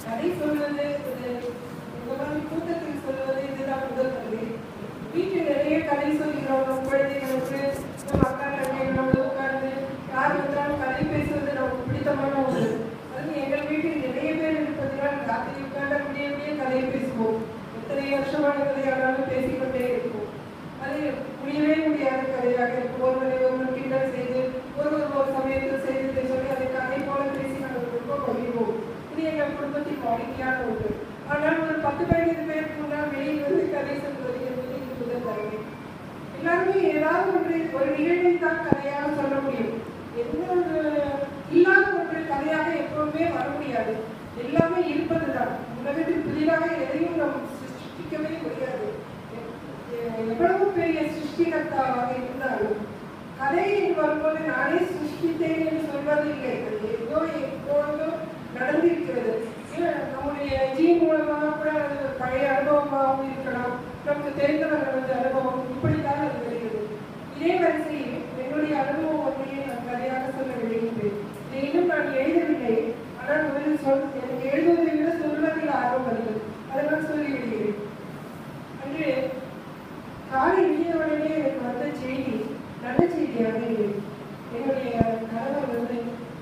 கதை சொல்வது இந்த மாதிரி கூட்டத்தில் சொல்வது இதுதான் முதல் கதை. வீட்டில் நிறைய கதை சொல்கிறோம். நம் குழந்தைகளுக்கு நம்ம அக்கா தங்கைகளோட உட்கார்ந்து யார் வந்தாலும் கதை பேசுவது நமக்கு பிடித்தமான ஒன்று. அது எங்கள் வீட்டில் நிறைய பேர் இருப்பதனால் ராத்திரி உட்கார்ந்து அப்படியே கதை பேசுவோம். எத்தனை வருஷமான கதையானாலும் பேசிக்கொண்டே இருப்போம். அது முடியவே முடியாத கதையாக இருக்கும். ஒருவர் கிண்டல் செய்து ஒரு சமயத்தில் செய்ததை சொல்லி அதை கதை போல பேசி நாங்கள் ரொம்ப மகிழ்வோம். இது எங்கள் குடும்பத்தின் வாடிக்கையான ஒன்று. ஆனால் ஒரு 10-15 பேருக்கு முன்னால் வெளியில் வந்து கதை சொல்வது என்பது இது முதல் தரவே. எல்லாருமே ஏதாவது ஒரு நிகழ்வை தான் கதையாக சொல்ல முடியும். எந்த ஒரு இல்லாத ஒன்று கதையாக எப்பவுமே வர முடியாது. எல்லாமே இருப்பதுதான். உலகத்தில் புதிதாக எதையும் நாம் சிருஷ்டிக்கவே முடியாது. எவ்வளவு பெரிய சிருஷ்டிகர்த்தாவாக இருந்தாலும் கதை என்று வரும்போது நானே சிருஷ்டித்தேன் என்று சொல்வது இல்லை. அது எப்போதோ நடந்திருக்கிறது. நம்முடைய ஜீன் மூலமாக கூட அது பழைய அனுபவமாகவும் இருக்கலாம். நமக்கு தெரிந்தவர்களது அனுபவம் இப்படித்தான் அது வருகிறது. இதே வரிசையில் என்னுடைய அனுபவம் ஒன்றையே நான் கதையாக சொல்ல விளைகின்றேன். இதை இன்னும் நான் எழுதவில்லை. ஆனால் எனக்கு எழுதுவதை விட சொல்வதில் ஆர்வம் வருகிறது. அதனால் சொல்லிவிடுகிறேன். அன்று காலை விடியவுடனே எனக்கு வந்த செய்தி நல்ல செய்தியாக இல்லை. என்னுடைய கணவர் வந்து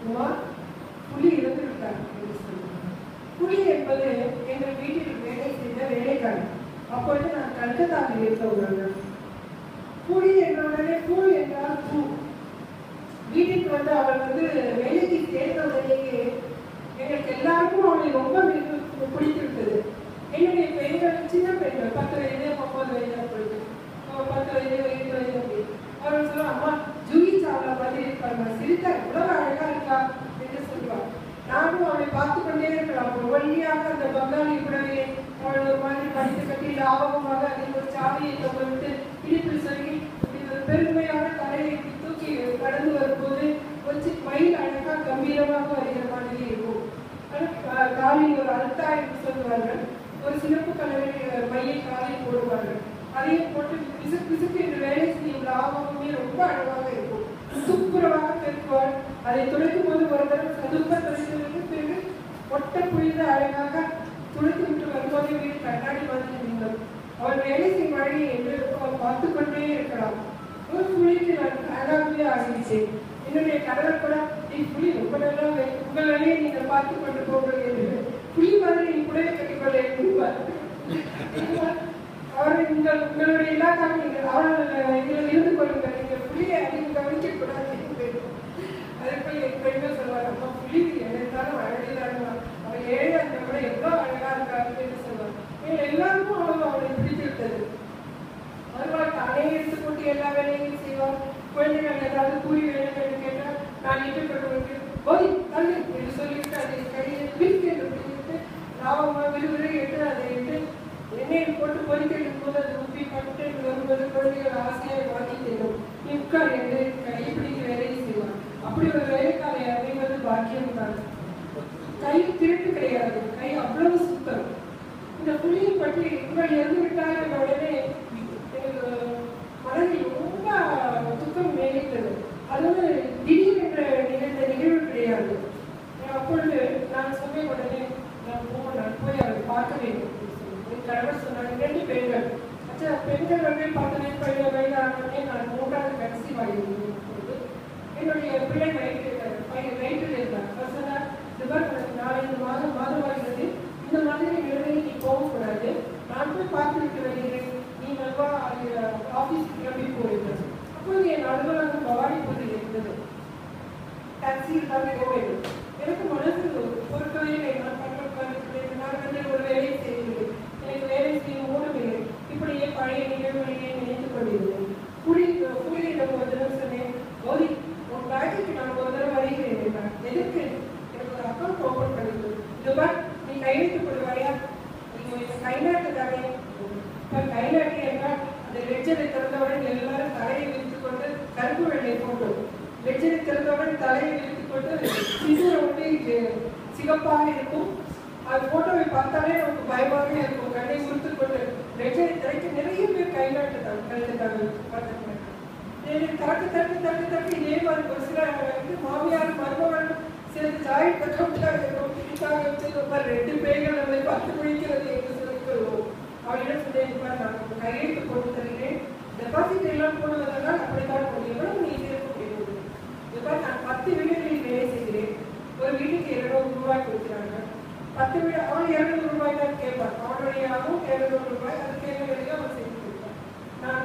புலி இறந்து விட்டார் என்று சொல்லுவாங்க. புலி என்பது எங்கள் வீட்டில் வேலை செய்த வேலைக்காரன். அப்பொழுது நான் கல்கத்தாவில் இருந்தவர்கள். புலி என்ற உடனே பூ என்றால் பூ. வீட்டுக்கு வந்து அவள் வந்து வேலைக்கு சேர்ந்த உடனேயே எங்களுக்கு எல்லாருக்கும் அவளை ரொம்ப பிடித்து விட்டது. என்னுடைய பெண்கள் சின்ன பெண்கள் 10 வயது 9 வயது அப்பொழுது 10 வயது 20 வயது அப்படி. அவர்கள் சொல்லுவாங்க, அம்மா ஜூஹி சாவ்லா மாதிரி இருப்பாங்க, சிரித்தா எவ்வளவு அழகா இருக்கா என்று சொல்லுவாள். நானும் அவளை பார்த்து கொண்டே இருக்கலாம். ஒரு வழியாக அந்த பங்காளி கூடவே அவள் ஒரு மாதிரி படித்து கட்டி லாபகமாக அதில் ஒரு சாவியை தொங்கவிட்டு இடுப்பில் சொல்லி ஒரு பெருமையான தலையை தூக்கி கடந்து வரும்போது கொஞ்சம் மயில் அழகா கம்பீரமாக வருகிற மாதிரி இருக்கும். காலில் ஒரு அல்தா என்று சொல்லுவார்கள். ஒரு சிறப்பு கலரில் மையை காலில் போடுவார்கள். அதையும் போட்டு பிசுக்கு என்று வேலை செய்யும் லாபகமே ரொம்ப அழகாக இருக்கும். துப்புரவாக பெருக்குவாள். அதை துடைக்கும் போது ஒரு தரம் சதுப்ப துடைத்ததற்கு பிறகு ஒட்ட புரிந்த அழகாக துடைத்து விட்டு வரும்போதே வீடு கண்ணாடி மாதிரி இருந்தோம். அவள் வேலை செய்யும் வழியை என்று அவள் பார்த்து கொண்டே இருக்கலாம். ஒரு புலிக்கு நான் அழகாகவே ஆகிவிட்டேன். என்னுடைய கணவர் கூட நீ புலி ரொம்ப நல்லா உங்கள் வேலையை நீங்கள் பார்த்து கொண்டு போங்கள் என்று புலி மாதிரி நீ கூடவே கட்டிக்கொள்ள எழுதுவார். அவர்கள் உங்களுடைய இல்லாத நீங்கள் அவர்கள் இருந்து கொள்ளுங்கள். நீங்கள் புலியை அதிகம் கவனிக்க கூடாது. அதற்குள் என் பெண்கள் சொல்வார், அம்மா புலி என்னென்றாலும் அழகாக அவள் ஏழை அந்த கூட எவ்வளோ அழகா இருக்காரு என்று சொல்வார். எல்லாருக்கும் அவளை பிடித்து விட்டது. வருவாள், தானே எடுத்துக்கொண்டு எல்லா வேலையும் செய்வார். குழந்தைகள் ஏதாவது கூலி வேலைகள் கேட்டால் நான் இட்டுக்கொண்டு போதி தள்ளு என்று சொல்லிவிட்டு அதை கையை பிரித்து என்று பிடித்து லாபமாக விறுவிறு எட்டு அதை இட்டு எண்ணெயில் போட்டு பொறிக்கெடுக்கும் போது அது உப்பி பட்டு வரும்போது குழந்தைகள் ஆசையாக வாங்கி தரும். உட்கார் என்று கைப்பிடிக்க வேலையை செய்வார். அப்படி ஒரு வேலைக்காரை அமைவது பாக்கியம் தான். கை திருட்டு கிடையாது. கை அவ்வளவு சுத்தம். இந்த புலியை பற்றி இவர்கள் இறந்து விட்டார் என்ற உடனே எனக்கு மனதில் ரொம்ப துக்கம் மேலிட்டது. அது திடீரென்று நிகழ்ந்த நிகழ்வு கிடையாது. அப்பொழுது நான் சொன்ன உடனே நான் போய் அவரை பார்க்க வேண்டும். கணவர் சொன்னாங்க, 2 பெண்கள். அச்சா பெண்கள் வந்து 10 வயதானே நான் 3வது கடைசி வாங்கியிருந்தேன். என்னுடைய பிள்ளை வயிற்றில் இருந்தார். அவர் சொன்னார், நாளை இந்த மாதமாகிறது, இந்த மாதிரி நிலைமையை நீ போகக்கூடாது, நான் போய் பார்த்துவிட்டு வருகிறேன், நீ நல்லா ஆஃபீஸுக்கு கிளம்பி போயிருந்தது. அப்போது என் அலுவலகம் பவானிபூரில் இருந்தது. டாக்ஸியில் தான் போக வேண்டும். எனக்கு மனசு பொறுக்கவே இல்லை. நான் நான் வந்து ஒரு வேலையை செய்யவில்லை. எனக்கு வேலை செய்ய மூடவில்லை. இப்படியே பழைய நிகழ்வுகளையே நினைத்துக் கொண்டிருந்தேன். புலியிடம் ஒரு தடவை சொன்னேன், கௌரி உன் பேக்குக்கு நான் ஒரு தடவை வருகிறேன் என்றார். எதற்கு? எனக்கு ஒரு அக்கௌண்ட் ஓப்பன் பண்ணிட்டு இதுபா நீ கையெழுத்து கொடுவாயா? நீங்கள் கைநாட்டு தானே? இப்போ கைநாட்டு என்றால் அந்த லெட்ஜரை திறந்தவுடன் எல்லாரும் தலையை விரித்து கொண்டு கருப்பு வெள்ளை போட்டோம். லெட்ஜரை திறந்தவுடன் தலையை விரித்து கொண்டு சிசுரை வந்து சிகப்பாக இருக்கும். அது போட்டோவை பார்த்தாலே நமக்கு பயமாக இருக்கும். கண்ணை குறித்து கொண்டு லெட்ஜரை திறக்க நிறைய பேர் கைநாட்டு தான் கலந்துட்டாங்க. தட்டு இதே மாதிரி ஒரு சில மாமியார் மருமகள் சில ஜாயிண்ட் அக்கௌண்ட்டாக இருக்கும், பிடிக்காக வச்சது 2 பேர்கள் நம்மை பார்த்து குளிக்கிறது என்று சொல்லிக்கொள்வோம். அவளிடம் சொன்னேன், நான் கையெழுத்து போட்டு தருகிறேன், டெபாசிட் எல்லாம் போடுவதெல்லாம் அப்படித்தான் போடுகிறோம், நீ சேர்க்க முடியாது. நான் 10 வீடுகளில் வேலை செய்கிறேன், ஒரு வீட்டுக்கு 200 ரூபாய் கொடுக்கிறாங்க. 10 வீடு அவன் 200 ரூபாய் தான் கேட்பான், அவனுடைய ஆகும் 200 ரூபாய், அதுக்கு என்ன வேலையோ அவன் செய்து கொடுப்பான். நான்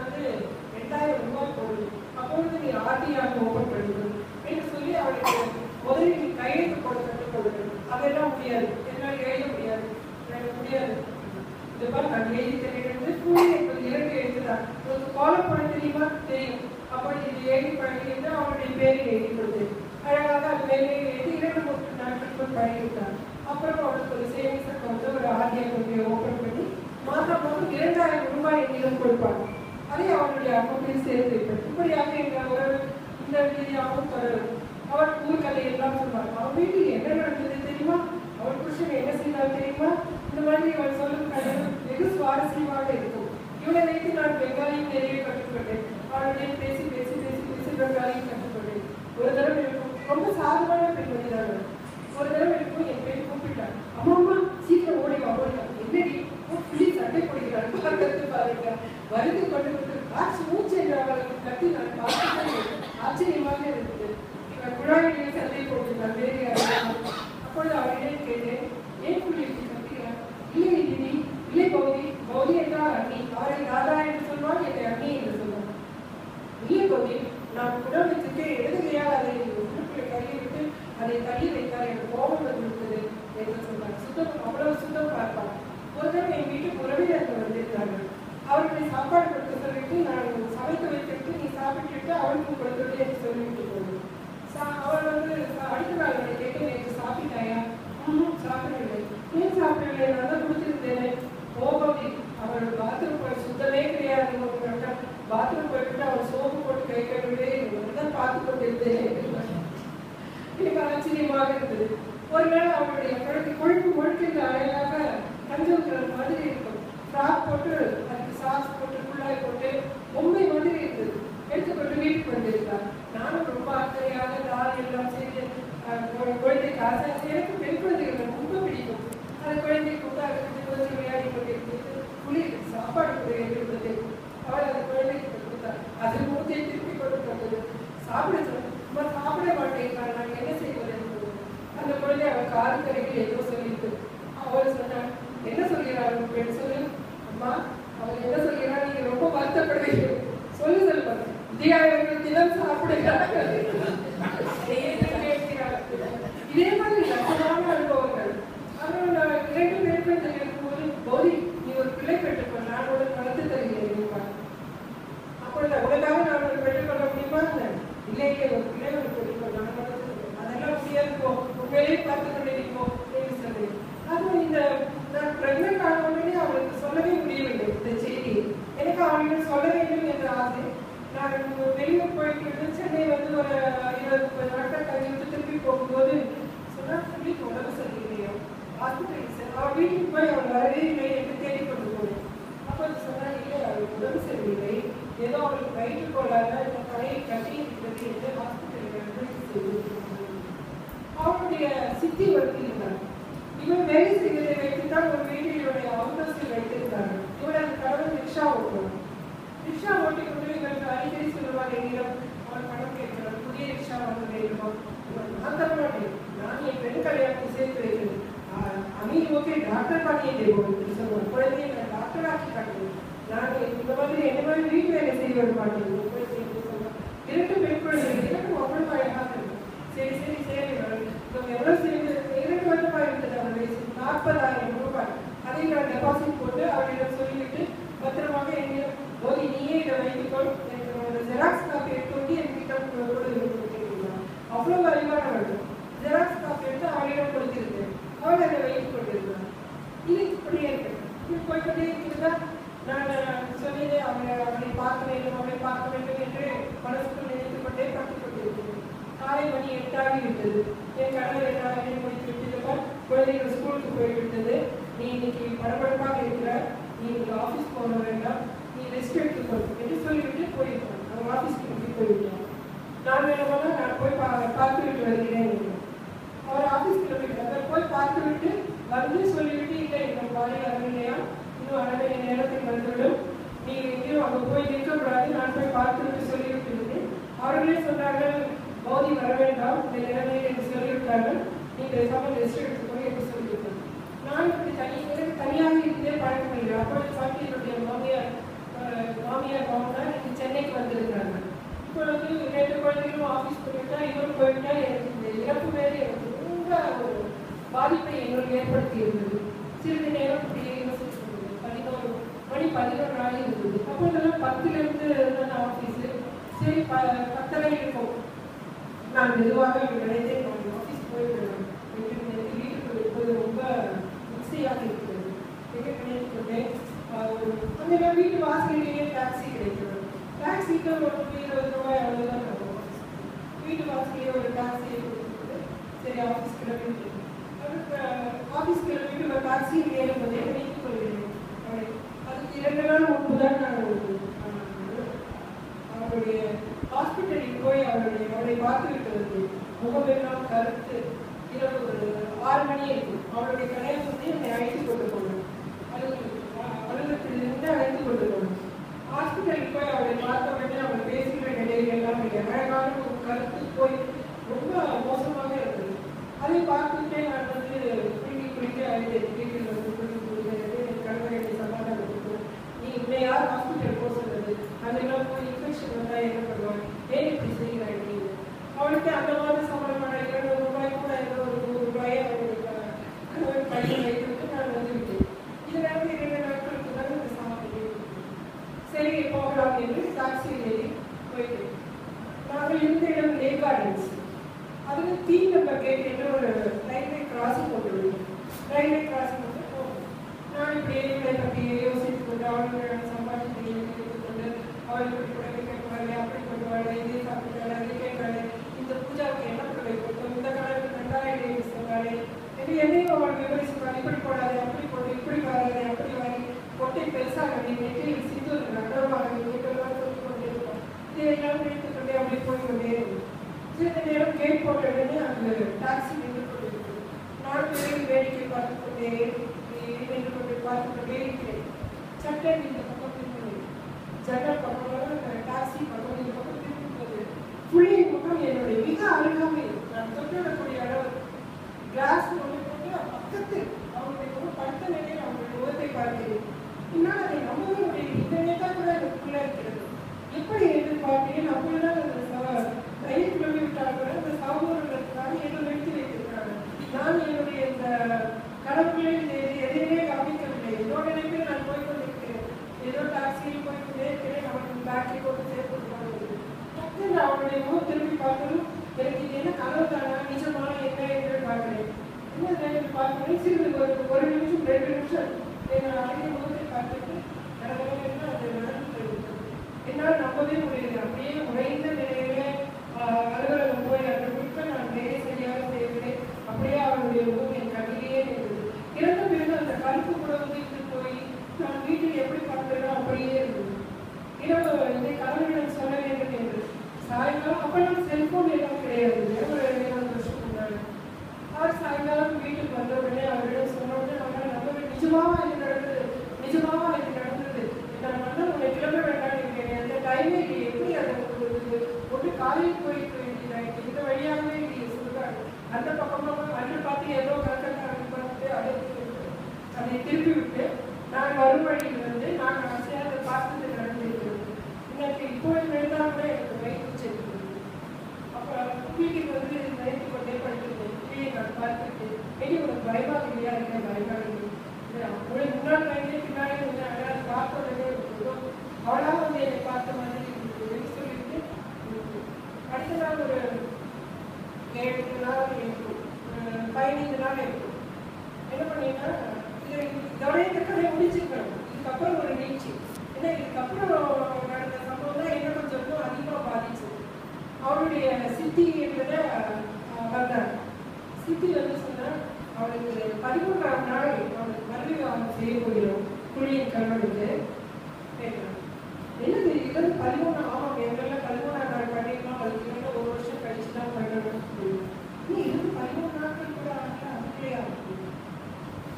2000 ரூபாய் போடுவேன். அப்பொழுது நீ ஆர்டிஆர் ஓபன் பண்ணுவேன் என்று சொல்லி அவளுக்கு முதலில் நீ கையெழுத்து போட கற்றுக் கொடுக்கணும். அதெல்லாம் முடியாது, என்னால் எழுத முடியாது, எனக்கு முடியாது. இதுபார் நான் எழுதி தெரிகிறது கூலி என்பது 2 எழுதுதான். உங்களுக்கு காலம் போட தெரியுமா? தெரியும். அப்படி இது எழுதி பழகிட்டு அவனுடைய பேரை எழுதி கொடுத்தேன். அழகாக அது மேலே எழுதி 2-3 நாட்களுக்குள் பழகிவிட்டான். அப்புறம் அவனுக்கு ஒரு சேவிங்ஸ் அக்கௌண்ட், ஒரு ஆர்டிஆர் ஓபன் பண்ணி மாதம் 2000 ரூபாய் என்னிடம் கொடுப்பாங்க. அதை அவனுடைய அக்கௌண்ட்டில் சேர்த்து வைப்பேன். இப்படியாக எங்கள் உறவு இந்த ரீதியாகவும் தொடரும். அவன் ஊர்கதை எல்லாம் சொல்வான். அவன் வீட்டில் என்ன நடந்தது தெரியுமா, அவன் புருஷன் என்ன செய்தால் தெரியுமா, இந்த மாதிரி அவன் சொல்லும் கதைகள் வெகு சுவாரஸ்யமாக இருக்கும். இவனை வைத்து நான் பெங்காலியும் நிறைய கற்றுக்கொண்டேன். அவனுடைய பேசி பேசி பேசி பேசி பெங்காலியும் கற்றுக்கொண்டேன். ஒரு தடவை இருக்கும், ரொம்ப சாதமான பெண்மணிதான். ஒரு தடவை இருக்கும், என் பெண் கூப்பிட்டான், அம்மா அம்மா சீக்கிரம் ஓடிவா ஓடிவா, என்னடி புள்ளி சண்டை போடுகிறாள் பார்க்கறது பாருங்க, வருது கொண்டு வந்து காட்சி மூச்சு என்று அவளுக்கு கட்டி நான் பார்த்து ஆச்சரியமாக இருந்தது. இவன் குழாயிலே சண்டை போட்டுதான் வேறு யாரும். அப்பொழுது அவரிடம் கேட்டேன், ஏன் புள்ளி இப்படி கட்டுகிறார்? இல்லை திதி, இல்லை பௌதி, பௌதி என்றால் அண்ணி, அவரை ராதா என்று சொல்வான், என்னை அண்ணி என்று சொல்வான். இல்லை பௌதி, நான் குணவத்துக்கு எழுதுகையால் அதை உறுப்பில் கையை விட்டு அதை தள்ளி வைத்தால் எனக்கு கோபம் வந்துவிட்டது என்று சொன்னார். சுத்தம் அவ்வளவு சுத்தம் பார்ப்பார். ஒரு தடவை என் வீட்டுக்கு உறவினர்கள் வந்திருந்தார்கள். அவர்களை சாப்பாடு கொடுக்க சொல்லிட்டு நான் சமைத்து வைத்துட்டு நீ சாப்பிட்டுட்டு அவளுக்கும் கொடுத்துட்டு என்று சொல்லிவிட்டு போனேன். அவள் அடுத்த நாள் என்னை கேட்டு, நேற்று சாப்பிட்டாயா? சாப்பிடவில்லை. ஏன் சாப்பிடவில்லை? நான் தான் கொடுத்துருந்தேனே. கோபவி, அவளோட பாத்ரூம் போய் சுத்தமே கிடையாது. பாத்ரூம் போய்விட்டு அவள் சோப்பு போட்டு கை கழுவிலே தான் பார்த்து கொண்டிருந்தேன். எனக்கு ஆச்சரியமாக இருந்தது. ஒரு நாள் அவளுடைய கொழுப்பு முழுக்கின்ற அழகாக கஞ்சல் மாதிரி இருக்கும். ஃப்ராக் போட்டு அதுக்கு சாக்ஸ் போட்டு ஃபுல்லாய் போட்டு பொம்மை மாதிரி இருந்தது. எடுத்துக்கொண்டு வீட்டுக்கு வந்திருக்கார். நானும் ரொம்ப அக்கறையாக தால் எல்லாம் செய்து குழந்தைக்கு ஆசை. எனக்கு பெண் குழந்தைகள் ரொம்ப பிடிக்கும். அந்த குழந்தை கூட்டாக விளையாடி கொண்டிருந்தது. குளிர் சாப்பாடு கொடுத்தது. அவள் அந்த குழந்தைக்கு கொடுத்தார். அது மூச்சை திருப்பி கொடுத்தது. சாப்பிட சொன்ன சாப்பிட மாட்டேன், நான் என்ன செய்வது? அந்த குழந்தை அவள் காது கரையில் ஏதோ சொல்லிட்டு அவள் சொன்னாள், என்ன சொல்கிறாள் பெண்? சொல்லு அம்மா, அவள் என்ன சொல்கிறாள்? நீங்க ரொம்ப வருத்தப்படுவீங்க. சொல்லு சொல்லுவாங்க. வித்தியாசங்கள் தினம் சாப்பிடுகிறார்கள். இதே மாதிரி லட்சமான அனுபவங்கள். அப்புறம் நான் 2 பேருக்கும் இருக்கும்போது, பௌதி நீ ஒரு பிள்ளை பெற்றுக்கொள், நான் உனக்கு வளர்த்து தருகிறேன். அப்பொழுது உனக்காக நான் ஒரு பெற்றுக்கொள்ள முடியுமா? இல்லை இல்லை, ஒரு பிள்ளை ஒரு பெற்றுக்கொள், நான் வளர்த்து தருகிறேன். அதெல்லாம் முடியாது, போ உண்மையிலே பார்த்து கொண்டிருப்போம் என்று சொன்னேன். அதுவும் இந்த நான் பிரெக்னென்ட் ஆன உடனே அவளுக்கு சொல்லவே முடியவில்லை இந்த செய்தி. எனக்கு அவளிடம் சொல்ல வேண்டும் என்ற ஆசை. நான் வெளியூர் போயிட்டு சென்னை ஒரு 20-30 நாட்கள் கழித்து திருப்பி போகும்போது சொன்னால், சொல்லிட்டு உடம்பு சரியில்லையோ, ஹாஸ்பிட்டல் அவள் வீட்டுக்கு போய் அவள் வரவே இல்லை என்று தேடிக்கொண்டு போனேன். அப்போது சொன்னால், இல்லை அவளுக்கு உடம்பு சரியில்லை, ஏதோ அவளுக்கு வயிற்று கோளாறு இந்த தலையை கட்டி இருக்கிறது என்று ஹாஸ்பிட்டலில் அவனுடைய சித்தி வருத்திருந்தார். இவன் வேலை செய்வதை வைத்துத்தான் ஒரு வீட்டில் இவருடைய அவகாசத்தில் வைத்திருந்தார்கள். இவன் அந்த கடவுள் ரிக்ஷா ஓட்டுவான். ரிக்ஷா ஓட்டிக்கொண்டு இவருக்கு அடிக்கடி சொல்லுவார், என்னிடம் அவன் பணம் கேட்கிறார், புதிய ரிக்ஷா வாங்க வேண்டுமா? நான் தர மாட்டேன், நான் என் பெண் கல்யாணத்தை சேர்த்து வைக்கிறேன். அமீர் ஓகே, டாக்டர் பண்ணியே தேவோம் சொல்லுவான். குழந்தையை நான் டாக்டர் ஆக்கி காட்டுவேன். நான் இந்த மாதிரி என்ன மாதிரி வீட்டு வேலை செய்ய விட மாட்டேன். 2 பெண் குழந்தைகள், எனக்கு அவ்வளவு அழகாக இருக்கும். சரி சரி சரி, எவ்வளவு செய்து 2 வருடமாக இருந்தது. அவள் வயசு 40,000 ரூபாய். அதை நான் டெபாசிட் போட்டு அவளிடம் சொல்லிவிட்டு பத்திரமாக என்னிடம், போதி நீயே இதை வைத்துக்கொள், எனக்கு ஜெராக்ஸ் காப்பி எடுத்து வந்து என்கிட்ட கொடுத்துருக்கலாம். அவ்வளவு அறிவானவள். ஜெராக்ஸ் காப்பி எடுத்து அவளிடம் கொடுத்திருந்தேன். அவள் அதை வைத்துக் கொண்டிருந்தாள். இது இப்படியே இருக்கு. இது போய்கொண்டே இருக்கிறதா? நான் சொன்னதே அவளை பார்க்க வேண்டும், அவளை பார்க்க வேண்டும் என்று மனசுக்குள் நினைத்துக் கொண்டே பார்த்துக் கொண்டிருக்கிறேன். காலை மணி 8 ஆகிவிட்டது. என் கணவர் என்ன முடித்து விட்டதுதான், குழந்தைகள் ஸ்கூலுக்கு போய்விட்டது. நீ இன்னைக்கு பரபரப்பாக இருக்கிறார், நீ இன்னைக்கு ஆஃபீஸ் போக வேண்டாம், நீ ரெஸ்ட் எடுத்துக்கொள் என்று சொல்லிவிட்டு போயிருக்கான். அவன் ஆஃபீஸ்க்கு போயிருக்கான். நான் வேணுமானா நான் போய் பார்த்து விட்டு வருகிறேன். அவர் ஆஃபீஸ் கிலோமீட்டர் போய் பார்த்து விட்டு வந்து சொல்லிவிட்டு இல்லை இந்த மாதிரி வரலையா, இன்னும் அரை மணி நேரத்தில் வந்துவிடும், நீ எங்கேயும் அங்கே போய் இருக்கக்கூடாது, நான் போய் பார்த்துவிட்டு சொல்லிவிட்டு அவர்களே சொன்னார்கள் மோதி வர வேண்டாம் இந்த நிலைமையை என்று சொல்லிவிட்டார்கள், நீங்கள் சம ரெஸ்ட் எடுத்துக்கணும் என்று சொல்லிவிட்டேன். நான் இப்படி எனக்கு தனியாக இருந்தே பழக்கம் இல்லை. அப்பொழுது பார்த்து என்னுடைய மாமியார் மாமனார் இங்கே சென்னைக்கு வந்திருக்கிறாங்க. இப்பொழுது 2 குழந்தைகளும் ஆஃபீஸ் போயிட்டா இவரும் போயிட்டா எனக்கு இந்த இறப்பு மேலே எனக்கு ரொம்ப ஒரு பாதிப்பை எங்களுக்கு ஏற்படுத்தி இருந்தது. சிறிது நேரம் இப்படியே யோசிச்சிருந்தது. 11 மணி இருந்தது. அப்போதெல்லாம் 10லேருந்து இருந்தால் ஆஃபீஸு. சரி 10:30 இருக்கும். நான் மெதுவாக நினைத்தேன் நான் ஆஃபீஸ் போயிடுவேன். வீட்டுக்கு எப்போது ரொம்ப மிக்சியாக இருக்கிறது. நினைத்து கொண்டேன். அந்த வீட்டு வாசலிலேயே டாக்ஸி கிடைக்கிறது. டாக்ஸிக்கு ஒரு 20 ரூபாய் அவ்வளோதான் ஆகும். வீட்டு வாசலையே ஒரு டாக்ஸியை கொடுத்துட்டு சரி ஆஃபீஸ் கிளம்பிட்டு ஆஃபீஸ் கிளம்பிட்டு ஒரு டாக்ஸியில் ஏறும்போதே நினைத்துக் கொள்கிறேன். அதுக்கு 2 நாள் முன்பு தான் நான் அவருடைய ஹாஸ்பிட்டலுக்கு போய் அவளை பார்த்து விட்டது. முகமெல்லாம் கருத்து. இரவு ஒரு 6 மணி இருக்கும். அவளுடைய கல்யாணம் வந்து என்னை அழைத்து கொண்டு போகணும். அலுவலகத்திலிருந்து அழைத்து கொண்டு போகணும். ஹாஸ்பிட்டலுக்கு போய் அவளை பார்த்த உடனே அவள் பேசுகிற நிலையெல்லாம் அழகான ஒரு கருத்து போய் ரொம்ப மோசமாக இருந்தது. அதை பார்த்துட்டே நான் வந்து குளிக்க அழைத்தேன். வீட்டில் வந்து குளிக்கிறது என் கணவரை சமாதானத்துக்கு நீ உன்னை யார் ஹாஸ்பிட்டல் போக சொல்றது, அதெல்லாம் போய் இன்ஃபெக்ஷன் வந்தால் என்ன பண்ணுவாங்க, ஏன் இப்படி செய்கிறாய் நீ? அவளுக்கு அந்த மாதிரி சம்பளமான 200 ரூபாய் கூட ஒரு 100 ரூபாயை அவளுக்கு பையன் வைத்துவிட்டு நான் வந்து விட்டேன். இதனால 2 நாட்களுக்கு தான் இந்த சமாளிக்க சரி போகலாம் என்று டாக்ஸியில் ஏறி போயிட்டு நாங்கள் இருந்த இடம் லே கார்டன்ஸ். அதில் 3 நம்பர் கேட் என்று ஒரு ரயில்வே கிராசிங் போட்டுவிடுவோம். ரயில்வே கிராசிங் வந்து போகும். நான் இப்படியே இவளை பற்றியே யோசித்துக் கொண்டு அவளுக்கு சம்பாதித்து கொண்டு அவளுக்கு புடவை கேட்பாளே, அப்படி கொண்டுவாளே, இதே சாப்பிட்டாளே, அதை கேட்காளே, இந்த பூஜாவுக்கு என்ன புடவை கொடுத்தோம், இந்த கடவுளுக்கு 2000 சொன்னாலே என்று எதையும் அவள் விவரிச்சுப்பாள். இப்படி போடாது, அப்படி போட்டு, இப்படி வராது, அப்படி வாங்கி கொட்டை பெருசாக நெற்றியில் சிந்து நகரமாக வீட்டெல்லாம் சொல்லிக் கொண்டே இருப்பாள். இதையெல்லாம் நினைத்துக் கொண்டே அப்படி போய் கொண்டே இருக்கும். சிறிது நேரம் கேட் போட்ட உடனே அந்த டாக்ஸி நின்று கொண்டிருக்கிறது. நான் பேரில் வேடிக்கை பார்த்துக் கொண்டே நின்று கொண்டு பார்த்துக் கொண்டே இருக்கிறேன். சட்டன் இந்த பக்கம் திரும்பி ஜன்னல் பக்கமாக டாக்ஸி பக்கம் இந்த பக்கம் திரும்பும்போது புள்ளியின் பக்கம் என்னுடைய மிக அருகாமை நான் தொட்டிடக்கூடிய அளவு கிளாஸ் ஒன்று போட்டு பக்கத்தில் அவங்களுடைய முகம் படுத்த நிலையில் அவங்களுடைய முகத்தை பார்க்கிறேன். என்னால் அதை நம்பவே முடியும். இந்த நேரம் கூட எனக்குள்ள இருக்கிறது. எப்படி எதிர்பார்க்கிறேன்? அப்பொழுதுதான் அந்த ரயில் கிளம்பி விட்டால் கூட அந்த சகோதரர்களுக்காக என்னை நிறுத்தி வைத்திருக்கிறார்கள். நான் என்னுடைய இந்த கடவுளில் எதையுமே கவனிக்கவில்லை. என்னோட நினைப்பில் நான் போய்கொண்டிருக்கிறேன். ஏதோ டாக்ஸியில் போய்கொண்டே இருக்கிறேன். அவனுக்கு பேட்டரி போட்டு சேர்த்து டக்குன்னு அவனுடைய முகம் திரும்பி பார்த்ததும் எனக்கு இது என்ன கனவு தானா நிஜமா என்ன என்று பார்க்கிறேன். என்ன பார்க்கிறேன் சிறிது ஒரு நிமிஷம் 2 நிமிஷம் என்னோட அழகிய முகத்தை பார்த்துட்டு கடவுள் அது நடந்து என்னால் நம்பவே முடியல. அப்படியே உடைந்த நிலையில அலுவலகம் போய் அந்த குழுக்க நான் வேலை சரியாக செய்கிறேன். அப்படியே அவனுடைய முகம் என் கண்ணிலேயே இருந்தது. இறந்த பிறகு அந்த கருப்பு கூட வீட்டு போய் நான் வீட்டில் எப்படி பார்க்கிறேனோ அப்படியே இருந்தது. இரவு இதை கணவனிடம் சொல்ல வேண்டும் என்று சாயங்காலம் அப்பெல்லாம் செல்போன் எல்லாம் கிடையாது. ஒரு 20 வருஷம் முன்னாடி அவர் சாயங்காலம் வீட்டுக்கு வந்த உடனே அவரிடம் சொன்ன உடனே அவனால் நம்பவே நிஜமாவா இது நடந்தது, நிஜமாவா இது நடந்தது, நான் வந்து உன்னை கிளம்ப வேண்டாம் இருக்கேன். அந்த டைமே எப்படி அதை ஒன்று காலையில் போயிட்டு வேண்டியதாயிட்டு இந்த வழியாகவே நீ சொல்றாங்க. அந்த பக்கமாக அன்று பார்த்து ஏதோ கலக்கக்காரன் பார்த்து அதை திருப்பி விட்டு நான் வரும் வழியில் வந்து நான் ஆசையாக அதை பார்த்து நடந்திருக்கிறது. எனக்கு இப்போது வேண்டாம் கூட எனக்கு வயிற்று செல்லுது. அப்போ வீட்டுக்கு வந்து நினைத்து கொண்டே படிக்கிறேன். கீழே நான் பார்த்துட்டு வெளியே உனக்கு பயமாக இல்லையா இருக்கேன் பயமாக இல்லை அப்பொழுது முன்னாள் வயதே பின்னாடி வந்து அழகாக பார்த்த உடனே அவளாக வந்து என்னை பார்த்த மாதிரி சொல்லிட்டு அடுத்த நாள் ஒரு 7 நாள் இருக்கும் 15 நாள் இருக்கும். என்ன பண்ணீங்கன்னா இதோட இந்த கதை முடிச்சிருக்கணும். இதுக்கப்புறம் ஒரு நீச்சி ஏன்னா இதுக்கப்புறம் நடந்த சம்பவம் தான் என்ன கொஞ்சம் அதிகமாக பாதிச்சது. அவருடைய சித்தி என்பதை வந்தார். சித்தி வந்து சொன்னால் அவளுக்கு 13ஆம் நாள் அவளுக்கு மறுபடி விவாகம் செய்ய போகிறோம் குழியின் கணவனுக்கு. என்னது இது 13 ஆமாம் எங்கெல்லாம் 13ஆம் நாள் பண்ணிக்கலாம். அதுக்கு மேலே 1 வருஷம் கழிச்சு தான் பண்ணணும். நீ இது 13 நாட்கள் கூட ஆகல அதுலேயே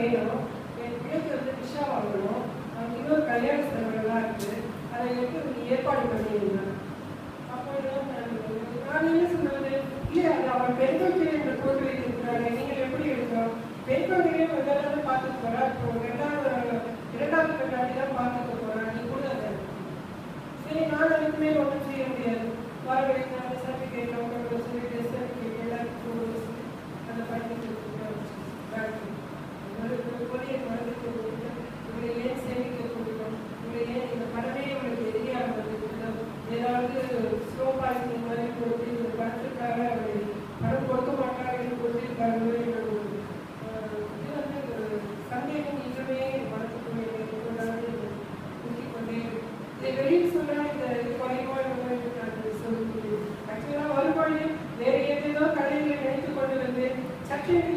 வேணும், என் பிள்ளைக்கு வந்து விஷா வாங்கணும், அவங்க இன்னொரு கல்யாண செலவுலாம் இருக்குது, அதை எப்படி நீ ஏற்பாடு பண்ணிடுங்க. அப்போ நான் என்ன சொன்னது, இல்லை அது அவன் பெண்கள் பிரிவு போட்டு வைத்திருக்கிறாங்க, நீங்கள் எப்படி எடுக்கிறோம், பெண்கள் பிரிவு முதல்ல பார்த்துட்டு போறா, இப்போ இரண்டாவது கட்டாடி தான் பார்த்துட்டு போறா, நீ கூட அதை சரி. நான் அதுக்குமே ஒன்றும் செய்ய முடியாது. வரவழைக்கு அந்த சர்டிஃபிகேட் அவங்க சொல்லிட்டு சர்டிஃபிகேட் எல்லாத்துக்கும் அதை பண்ணி பொடியை மறந்துட்டு உங்களை ஏன் சேமிக்க கொடுக்கணும், உங்களை ஏன் இந்த படமே உங்களுக்கு தெரியாது, ஏதாவது ஸ்லோ பாய்சிங் மாதிரி போட்டு இந்த படத்துக்காக அவரை படம் கொடுக்க மாட்டாங்கன்னு போட்டிருக்காங்க. இது வந்து சந்தேகம் இன்னுமே மனசுக்குள்ளே ஊற்றிக் கொண்டே இதை வெளியில் சொன்னால் இந்த குறைவான சொல்ல முடியும். ஆக்சுவலாக வரும்பொழுது வேறு ஏதேதோ கடைகளை நினைத்து கொண்டு வந்து சற்று